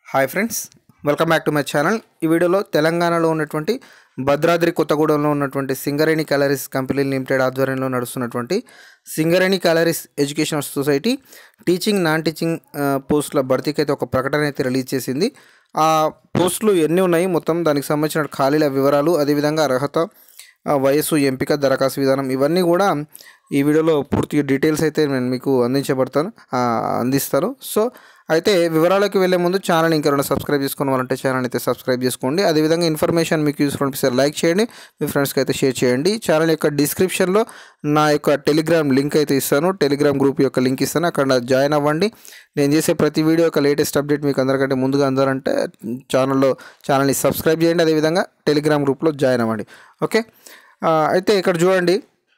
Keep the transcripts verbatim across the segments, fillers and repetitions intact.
Hi friends, welcome back to my channel. ఈ వీడియోలో తెలంగాణలో ఉన్నటువంటి భద్రాద్రి కొత్తగూడెంలో ఉన్నటువంటి సింగరేణి క్యాలరీస్ కంపెనీ లిమిటెడ్ ఆధ్వర్యంలో నడుస్తున్నటువంటి Singareni collieries educational society teaching non teaching పోస్టుల భర్తీకి అయితే ఒక ప్రకటన అయితే రిలీజ్ చేసింది. ఆ పోస్టులు ఎన్ని ఉన్నాయి, మొత్తం దానికి సంబంధించిన ఖాళీల వివరాలు, అదేవిధంగా అర్హత, వయస్సు, ఎంపిక, దరఖాస్తు విధానం ఇవన్నీ కూడా ఈ వీడియోలో పూర్తిగా డీటెయిల్స్ అయితే నేను మీకు అందించబడతాను అందిస్తాను సో అయితే వివరాలకు వెళ్ళే ముందు ఛానల్ ఇంకెవరైనా సబ్స్క్రైబ్ చేసుకోవాలంటే ఛానల్ అయితే సబ్స్క్రైబ్ చేసుకోండి. అదేవిధంగా ఇన్ఫర్మేషన్ మీకు యూస్ఫుల్ అనిపిస్తే లైక్ చేయండి, మీ ఫ్రెండ్స్కి అయితే షేర్ చేయండి. ఛానల్ యొక్క డిస్క్రిప్షన్లో నా యొక్క టెలిగ్రామ్ లింక్ అయితే ఇస్తాను, టెలిగ్రామ్ గ్రూప్ యొక్క లింక్ ఇస్తాను, అక్కడ జాయిన్ అవ్వండి. నేను చేసే ప్రతి వీడియో యొక్క లేటెస్ట్ అప్డేట్ మీకు అందరికంటే ముందుగా అందాలంటే ఛానల్లో ఛానల్ని సబ్స్క్రైబ్ చేయండి, అదేవిధంగా టెలిగ్రామ్ గ్రూప్లో జాయిన్ అవ్వండి. ఓకే, అయితే ఇక్కడ చూడండి,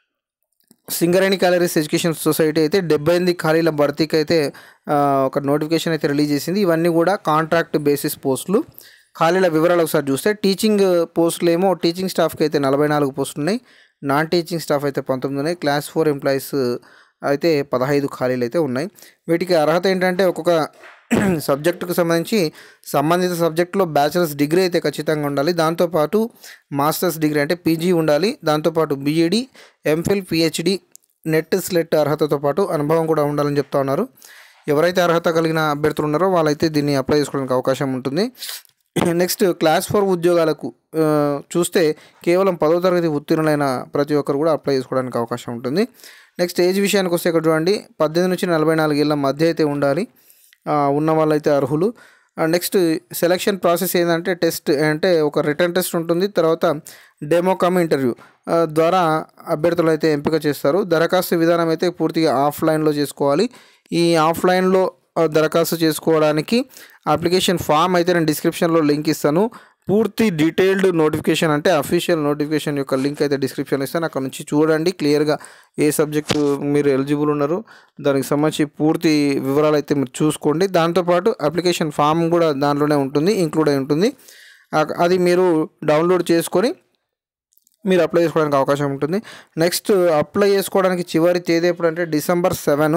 సింగరేణి క్యాలరీస్ ఎడ్యుకేషన్ సొసైటీ అయితే డెబ్బై ఎనిమిది ఖాళీల భర్తీకి అయితే ఒక నోటిఫికేషన్ అయితే రిలీజ్ చేసింది. ఇవన్నీ కూడా కాంట్రాక్ట్ బేసిస్ పోస్టులు. ఖాళీల వివరాలు ఒకసారి చూస్తే, టీచింగ్ పోస్టులు ఏమో టీచింగ్ స్టాఫ్కి అయితే నలభై నాలుగు పోస్టులు ఉన్నాయి, నాన్ టీచింగ్ స్టాఫ్ అయితే పంతొమ్మిది ఉన్నాయి, క్లాస్ ఫోర్ ఎంప్లాయీస్ అయితే పదహైదు ఖాళీలు అయితే ఉన్నాయి. వీటికి అర్హత ఏంటంటే ఒక్కొక్క సబ్జెక్టుకు సంబంధించి సంబంధిత సబ్జెక్టులో బ్యాచిలర్స్ డిగ్రీ అయితే ఖచ్చితంగా ఉండాలి, దాంతోపాటు మాస్టర్స్ డిగ్రీ అంటే పీజీ ఉండాలి, దాంతోపాటు BEd, MPhil, PhD, NET SLET అర్హతతో పాటు అనుభవం కూడా ఉండాలని చెప్తా ఉన్నారు. ఎవరైతే అర్హత కలిగిన అభ్యర్థులు ఉన్నారో వాళ్ళైతే దీన్ని అప్లై చేసుకోవడానికి అవకాశం ఉంటుంది. నెక్స్ట్, క్లాస్ ఫోర్ ఉద్యోగాలకు చూస్తే కేవలం పదో తరగతి ఉత్తీర్ణులైన ప్రతి ఒక్కరు కూడా అప్లై చేసుకోవడానికి అవకాశం ఉంటుంది. నెక్స్ట్, ఏజ్ విషయానికి వస్తే ఇక్కడ చూడండి, పద్దెనిమిది నుంచి నలభై నాలుగేళ్ల మధ్య అయితే ఉండాలి, ఉన్న వాళ్ళైతే అర్హులు. నెక్స్ట్, సెలక్షన్ ప్రాసెస్ ఏంటంటే టెస్ట్ అంటే ఒక రిటర్న్ టెస్ట్ ఉంటుంది, తర్వాత డెమో కమ్ ఇంటర్వ్యూ ద్వారా అభ్యర్థులు అయితే ఎంపిక చేస్తారు. దరఖాస్తు విధానం అయితే పూర్తిగా ఆఫ్లైన్లో చేసుకోవాలి. ఈ ఆఫ్లైన్లో దరఖాస్తు చేసుకోవడానికి అప్లికేషన్ ఫామ్ అయితే నేను డిస్క్రిప్షన్లో లింక్ ఇస్తాను. పూర్తి డీటెయిల్డ్ నోటిఫికేషన్ అంటే అఫీషియల్ నోటిఫికేషన్ యొక్క లింక్ అయితే డిస్క్రిప్షన్లో ఇస్తాను, అక్కడ నుంచి చూడండి క్లియర్గా ఏ సబ్జెక్టు మీరు ఎలిజిబుల్ ఉన్నారు దానికి సంబంధించి పూర్తి వివరాలు అయితే మీరు చూసుకోండి. దాంతోపాటు అప్లికేషన్ ఫామ్ కూడా దాంట్లోనే ఉంటుంది, ఇంక్లూడ్ అయి ఉంటుంది. అది మీరు డౌన్లోడ్ చేసుకొని మీరు అప్లై చేసుకోవడానికి అవకాశం ఉంటుంది. నెక్స్ట్, అప్లై చేసుకోవడానికి చివరి తేదీ ఎప్పుడంటే డిసెంబర్ సెవెన్.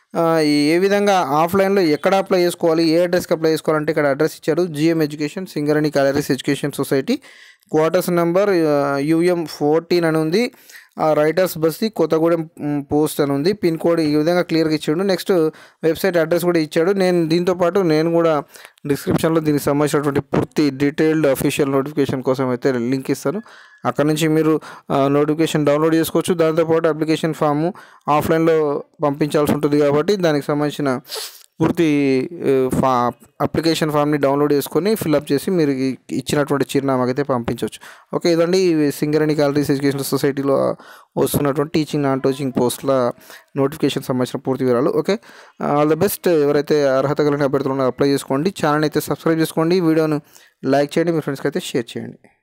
ఏ విధంగా ఆఫ్లైన్లో ఎక్కడ అప్లై చేసుకోవాలి, ఏ అడ్రస్కి అప్లై చేసుకోవాలంటే ఇక్కడ అడ్రస్ ఇచ్చాడు, GM education Singareni collieries education society, quarters number UM fourteen అని ఉంది, రైటర్స్ బస్తీ, కొత్తగూడెం పోస్ట్ అని ఉంది, పిన్ కోడ్ ఈ విధంగా క్లియర్గా ఇచ్చాడు. నెక్స్ట్, వెబ్సైట్ అడ్రస్ కూడా ఇచ్చాడు. నేను దీంతోపాటు నేను కూడా డిస్క్రిప్షన్లో దీనికి సంబంధించినటువంటి పూర్తి డీటెయిల్డ్ అఫీషియల్ నోటిఫికేషన్ కోసం అయితే లింక్ ఇస్తాను, అక్కడ నుంచి మీరు నోటిఫికేషన్ డౌన్లోడ్ చేసుకోవచ్చు. దాంతోపాటు అప్లికేషన్ ఫాము ఆఫ్లైన్లో పంపించాల్సి ఉంటుంది కాబట్టి దానికి సంబంధించిన పూర్తి ఫా అప్లికేషన్ ఫామ్ని డౌన్లోడ్ చేసుకొని ఫిల్అప్ చేసి మీరు ఇచ్చినటువంటి చిరునామాకి అయితే పంపించవచ్చు. ఓకే, ఇదండి సింగరేణి క్యాలరీస్ ఎడ్యుకేషన్ సొసైటీలో వస్తున్నటువంటి టీచింగ్ నాన్ టీచింగ్ పోస్టుల నోటిఫికేషన్ సంబంధించిన పూర్తి వివరాలు. Okay, all the best. ఎవరైతే అర్హత కలిగిన అభ్యర్థులు ఉన్నారో అప్లై చేసుకోండి, ఛానల్ అయితే సబ్స్క్రైబ్ చేసుకోండి, వీడియోను లైక్ చేయండి, మీ ఫ్రెండ్స్కి అయితే షేర్ చేయండి.